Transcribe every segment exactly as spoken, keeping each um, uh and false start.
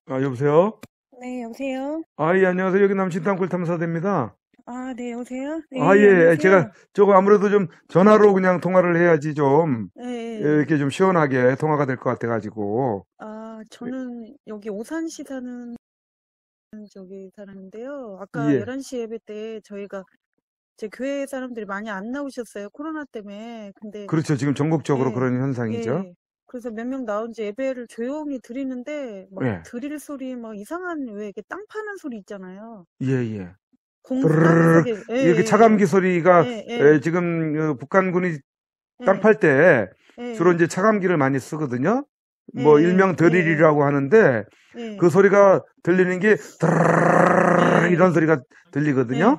아, 여보세요? 네, 여보세요? 아, 예, 안녕하세요. 여기 남신 땅굴 탐사대입니다. 아, 네, 여보세요? 아, 네, 예, 제가 안녕하세요? 저거 아무래도 좀 전화로 그냥 통화를 해야지 좀, 네, 예, 네. 이렇게 좀 시원하게 통화가 될 것 같아가지고. 아, 저는 여기 오산시 사는 저기 사람인데요. 아까 예, 열한 시 예배 때 저희가 제 교회 사람들이 많이 안 나오셨어요. 코로나 때문에. 근데, 그렇죠. 지금 전국적으로 예, 그런 현상이죠. 예. 그래서 몇 명 나온지 예배를 조용히 드리는데, 막 예, 드릴 소리, 막 이상한, 왜 이렇게 땅 파는 소리 있잖아요. 예, 예. 공, 드르르르 땅속에, 예, 이렇게 예, 차감기 소리가, 예, 에, 예, 지금 어, 북한군이 땅 예, 팔 때 주로 예, 이제 차감기를 많이 쓰거든요. 예, 뭐 예, 일명 예, 예, 드릴이라고 하는데 그 예, 소리가 들리는 게 예, 드르르르 예, 이런 소리가 예. 예. 들리거든요.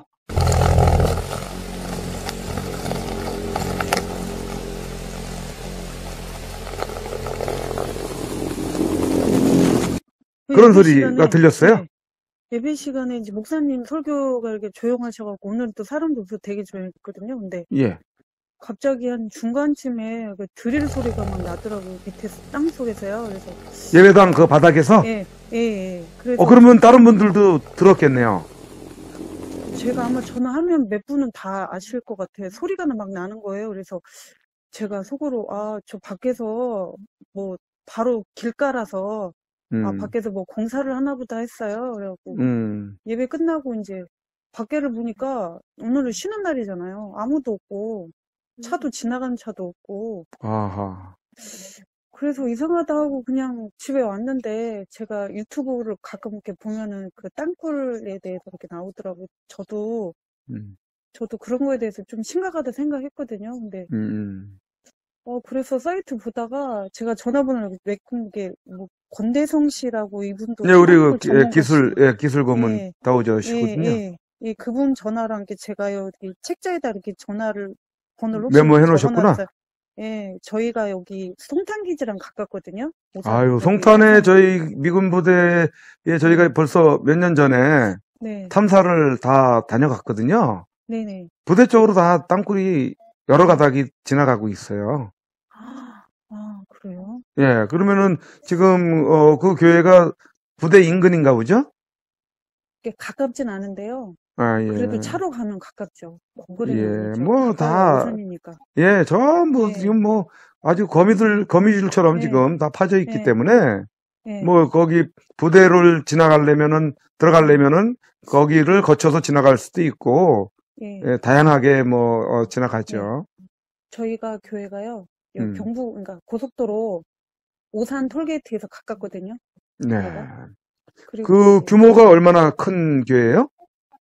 그 그런 예배 소리가 시간에, 들렸어요. 예, 예배 시간에 이제 목사님 설교가 이렇게 조용하셔갖고, 오늘은 또 사람도 없어서 되게 조용했거든요. 근데 예. 갑자기 한 중간쯤에 그 드릴 소리가 막 나더라고요. 밑에 땅 속에서요. 그래서, 예배당 그 아, 바닥에서. 예, 예, 예. 어, 그래서 그러면 다른 분들도 들었겠네요. 제가 아마 전화하면 몇 분은 다 아실 것 같아요. 소리가 막 나는 거예요. 그래서 제가 속으로, 아, 저 밖에서 뭐 바로 길가라서, 아, 음, 밖에서 뭐 공사를 하나 보다 했어요. 그래갖고, 음, 예배 끝나고 이제 밖에를 보니까 오늘은 쉬는 날이잖아요. 아무도 없고 차도 지나가는 차도 없고 아하. 그래서 이상하다 하고 그냥 집에 왔는데 제가 유튜브를 가끔 이렇게 보면은 그 땅굴에 대해서 이렇게 나오더라고요. 저도 음, 저도 그런 거에 대해서 좀 심각하다 생각했거든요. 근데 음, 음. 어 그래서 사이트 보다가 제가 전화번호를 메꾼 게 뭐 권대성 씨라고 이분도 예, 우리 그 땅굴 기- 예, 기술, 전문가시고 예, 기술 고문 예, 예, 다우저시거든요. 예, 예, 그분 전화랑 게 제가요, 이 책자에다 이렇게 전화를, 번호를 혹시 메모해 모르게 놓으셨구나. 적어놨어요. 예, 저희가 여기 송탄기지랑 가깝거든요. 오산, 아유, 여기 송탄에 오산, 저희 미군 부대에 저희가 네, 벌써 몇 년 전에 네, 탐사를 다 다녀갔거든요. 네네, 부대 쪽으로 다 땅굴이 여러 네. 가닥이 지나가고 있어요. 아, 아, 그래요? 예, 그러면은 지금 어, 그 교회가 부대 인근인가 보죠? 이게 가깝진 않은데요. 아, 그래도 예. 차로 가면 가깝죠. 뭐 그러면 예, 그렇죠. 뭐 가까워요, 다, 오산이니까. 예, 전부 예, 지금 뭐 아주 거미들, 거미줄처럼 예, 지금 다 파져 있기 예, 때문에 예, 뭐 거기 부대를 지나가려면은, 예, 들어가려면은 거기를 거쳐서 지나갈 수도 있고, 예, 예, 다양하게 뭐 어, 예. 지나가죠. 저희가 교회가요, 여기 음, 경부, 그러니까 고속도로 오산 톨게이트에서 가깝거든요. 교회가. 네. 그리고 그 이제 규모가 얼마나 큰 교회예요?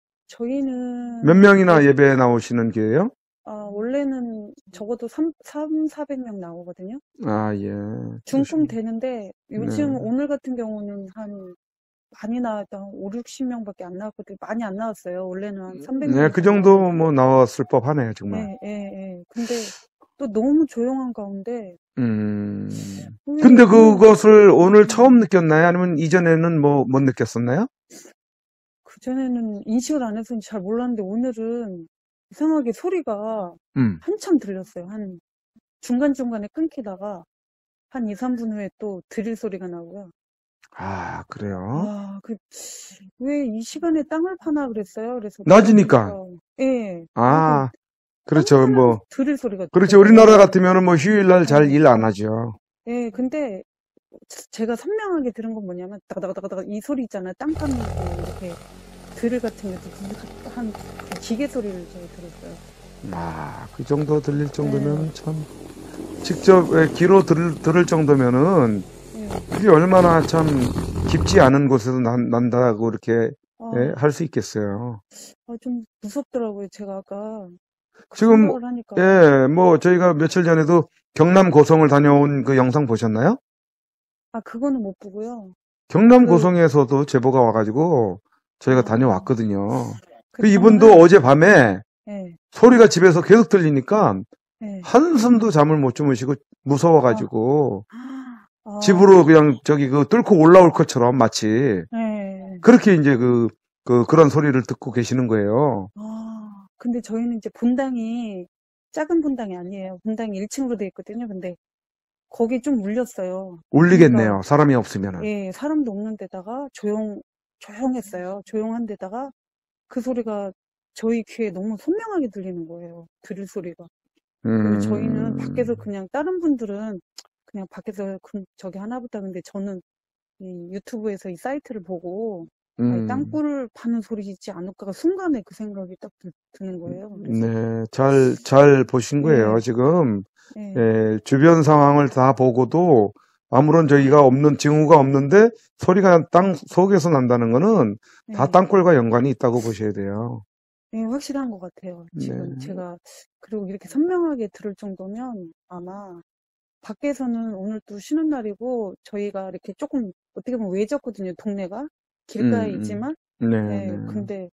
몇 저희는 명이나 이제 예배 나오시는 교회예요? 아, 원래는 적어도 삼, 삼, 사백 명 나오거든요. 아, 예. 중품 그러시군. 되는데 네. 요즘 오늘 같은 경우는 한 많이 나왔다 한 오, 육십 명밖에 안 나왔거든요. 많이 안 나왔어요. 원래는 한 삼백 명 네, 그 이상 정도 나오니까. 뭐 나왔을 법하네요, 정말. 예, 예, 예. 근데 또 너무 조용한 가운데 음. 왜 근데 오늘 그것을 오늘 처음 음, 느꼈나요? 아니면 이전에는 뭐 못 느꼈었나요? 그전에는 인식을 안 해서 잘 몰랐는데 오늘은 이상하게 소리가 음. 한참 들렸어요. 한 중간중간에 끊기다가 한 이, 삼 분 후에 또 드릴 소리가 나고요. 아, 그래요? 아, 그, 왜 이 시간에 땅을 파나 그랬어요. 그래서 낮이니까. 들어보니까, 예, 아, 그, 아, 땅 그렇죠. 파는 뭐, 드릴 소리가 그렇죠. 우리나라 들렸어요. 같으면은 뭐 휴일날 잘 예, 일 안 하죠. 예, 근데 제가 선명하게 들은 건 뭐냐면, 다가다가다가 이 소리 있잖아요. 땅 파는 그 이렇게 드릴 같은 게 한, 그 기계 소리를 제가 들었어요. 아, 그 정도 들릴 예, 정도면 참, 직접 예, 귀로 들을, 들을 정도면은 예, 그게 얼마나 참 깊지 않은 곳에서 난, 난다고 이렇게 아, 할 수 있겠어요. 아, 좀 무섭더라고요. 제가 아까 그 지금, 생각을 하니까. 예, 뭐, 저희가 며칠 전에도 경남 고성을 다녀온 그 영상 보셨나요? 아, 그거는 못 보고요. 경남 그, 고성에서도 제보가 와가지고 저희가 아, 다녀왔거든요. 그 그 이분도 저는, 어젯밤에 예, 소리가 집에서 계속 들리니까 예, 한숨도 잠을 못 주무시고 아, 무서워가지고 집으로 아, 그냥 저기 그 뚫고 올라올 것처럼 마치 예, 그렇게 이제 그, 그, 그런 소리를 듣고 계시는 거예요. 아, 근데 저희는 이제 분당이 작은 분당이 아니에요. 분당이 일 층으로 돼 있거든요. 근데 거기 좀 울렸어요. 울리겠네요. 그러니까 사람이 없으면은. 예, 사람도 없는 데다가 조용 조용했어요. 조용한 데다가 그 소리가 저희 귀에 너무 선명하게 들리는 거예요. 드릴 소리가. 그리고 저희는 밖에서 음, 그냥 다른 분들은 그냥 밖에서 그- 저기 하나보다 근데 저는 이 유튜브에서 이 사이트를 보고 아니 음, 땅굴을 파는 소리이지 않을까 순간에 그 생각이 딱 드, 는 거예요. 그래서 네, 잘, 잘 보신 거예요. 예, 지금, 예, 예, 주변 상황을 다 보고도 아무런 저희가 없는, 징후가 없는데 소리가 땅 속에서 난다는 거는 다 예, 땅굴과 연관이 있다고 보셔야 돼요. 예, 확실한 것 같아요. 지금 네. 제가 그리고 이렇게 선명하게 들을 정도면 아마 밖에서는 오늘 또 쉬는 날이고 저희가 이렇게 조금 어떻게 보면 외졌거든요. 동네가 음, 길가이지만 음. 네, 예, 네. 근데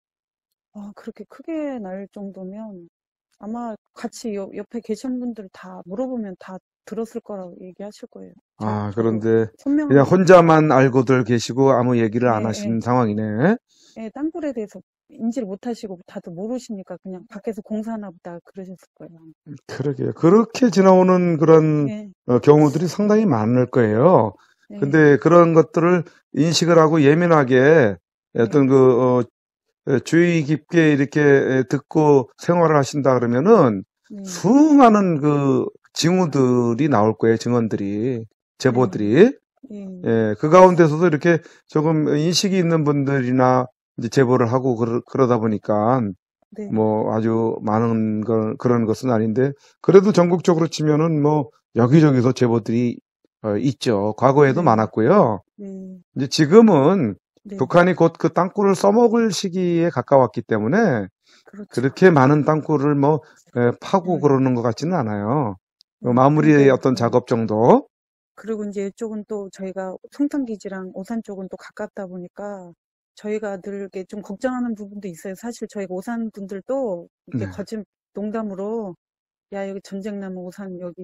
아, 그렇게 크게 날 정도면 아마 같이 옆, 옆에 계신 분들 다 물어보면 다 들었을 거라고 얘기하실 거예요. 저, 아, 저도 그런데 그냥 선명하게 들었다. 혼자만 알고들 계시고 아무 얘기를 예, 안 예, 하신 상황이네. 예, 땅굴에 대해서 인지를 못 하시고 다들 모르시니까 그냥 밖에서 공사하나 보다 그러셨을 거예요. 그러게요. 그렇게 지나오는 그런 예, 어, 경우들이 상당히 많을 거예요. 예, 근데 그런 것들을 인식을 하고 예민하게 예, 어떤 그, 어, 에, 주의 깊게 이렇게 에, 듣고 생활을 하신다 그러면은 네, 수많은 그 징후들이 나올 거예요. 증언들이, 네, 제보들이. 예, 예, 그 가운데서도 이렇게 조금 인식이 있는 분들이나 이제 제보를 하고 그러, 그러다 보니까 네, 뭐 아주 많은 걸 그런 것은 아닌데 그래도 전국적으로 치면은 뭐 여기저기서 제보들이 어, 있죠. 과거에도 네, 많았고요. 네, 이제 지금은 네, 북한이 곧 그 땅굴을 써먹을 시기에 가까웠기 때문에 그렇죠. 그렇게 많은 땅굴을 뭐 에, 파고 네, 그러는 것 같지는 않아요. 그 네, 마무리의 근데, 어떤 네. 작업 정도. 그리고 이제 이쪽은 또 저희가 송탄기지랑 오산 쪽은 또 가깝다 보니까 저희가 늘 이렇게 좀 걱정하는 부분도 있어요. 사실 저희가 오산 분들도 이렇게 네. 거짓 농담으로 야 여기 전쟁 나면 오산 여기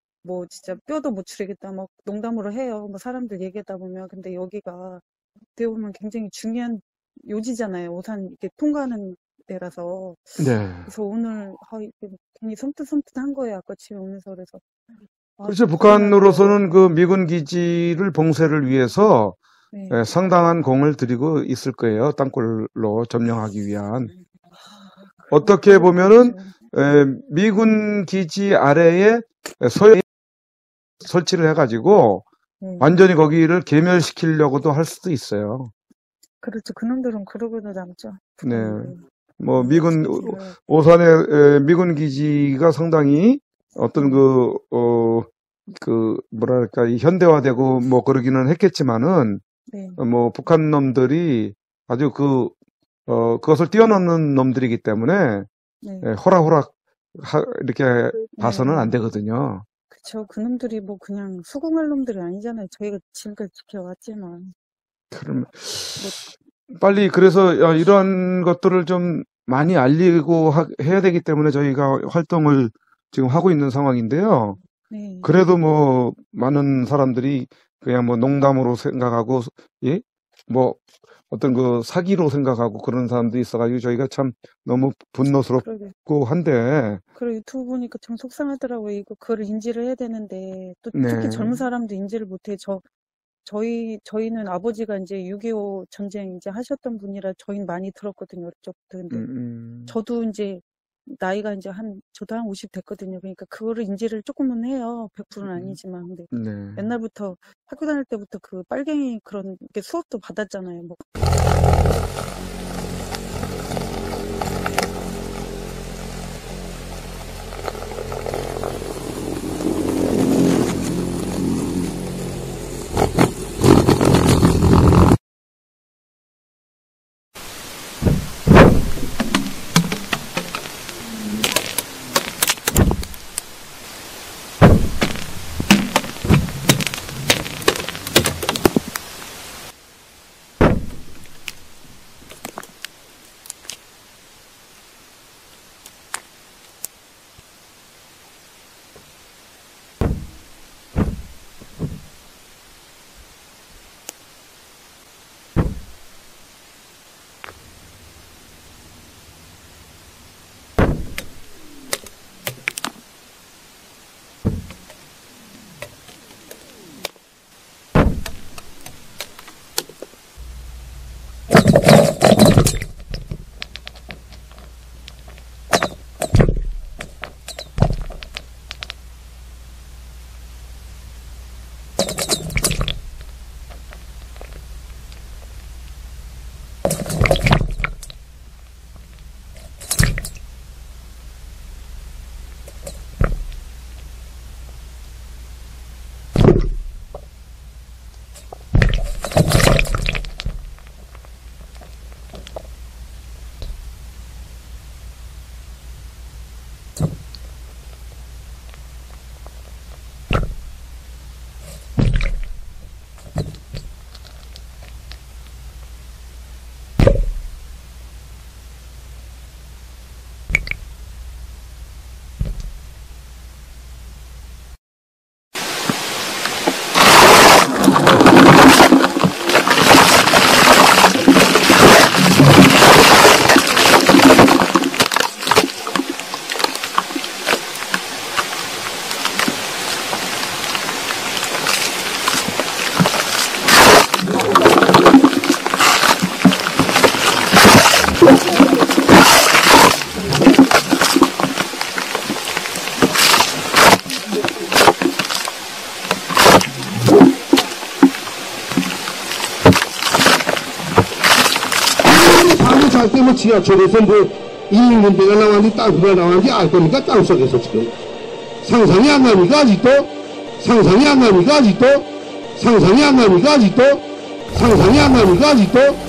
뭐 진짜 뼈도 못 추리겠다 막 농담으로 해요. 뭐 사람들 얘기하다 보면 근데 여기가 어떻게 보면 굉장히 중요한 요지잖아요. 오산 이렇게 통과하는 데라서 네. 그래서 오늘 아 이게 괜히 섬뜩섬뜩한 거예요. 아까 집에 오면서 그래서 아 그렇죠. 좀 겁이 나더라고요. 북한으로서는 그 미군 기지를 봉쇄를 위해서 네. 에, 상당한 공을 들이고 있을 거예요. 땅굴로 점령하기 위한. 그럼 어떻게 그럴 것 보면은 같아요. 에, 미군 기지 아래에 소형 설치를 해가지고 네. 완전히 거기를 개멸시키려고도 할 수도 있어요. 그렇죠. 그놈들은 그러고도 남죠. 네, 북한인들. 뭐 네, 미군 오- 진실을. 오산의 에, 미군 기지가 상당히 어떤 네. 그, 어, 그 뭐랄까 이 현대화되고 뭐 그러기는 했겠지만은 네. 어, 뭐 북한 놈들이 아주 그 어, 그것을 뛰어넘는 놈들이기 때문에 네. 예, 호락호락 하- 이렇게 봐서는 안 네. 되거든요. 그쵸. 그놈들이 뭐 그냥 수긍할 놈들이 아니잖아요. 저희가 지금까지 지켜왔지만. 그럼 뭐, 빨리 그래서 야, 이런 것들을 좀 많이 알리고 하- 해야 되기 때문에 저희가 활동을 지금 하고 있는 상황인데요. 네. 그래도 뭐 많은 사람들이 그냥 뭐 농담으로 생각하고 예? 뭐 어떤 그 사기로 생각하고 그런 사람들이 있어가지고 저희가 참 너무 그러게. 분노스럽고 한데 그리고 유튜브 보니까 참 속상하더라고요. 이거 그거를 인지를 해야 되는데 또 특히 네. 젊은 사람도 인지를 못해. 저 저희 저희는 아버지가 이제 육이오 전쟁 이제 하셨던 분이라 저희는 많이 들었거든요. 어릴 적부터. 음, 근데 음, 저도 이제 나이가 이제 한 저도 한 오십 됐거든요. 그러니까 그거를 인지를 조금은 해요. 백 퍼센트는 아니지만 근데 네. 옛날부터 학교 다닐 때부터 그 빨갱이 그런 게 수업도 받았잖아요. 뭐 살 때 뭐 지하철에서 뭐 인민군대가 나왔는지 땅콩가 나왔는지 알 겁니까? 땅속에서 지금 상상이 안 갑니까? 아직도 상상이 안 갑니까? 아직도 상상이 안 갑니까? 아직도 상상이 안 갑니까? 아직도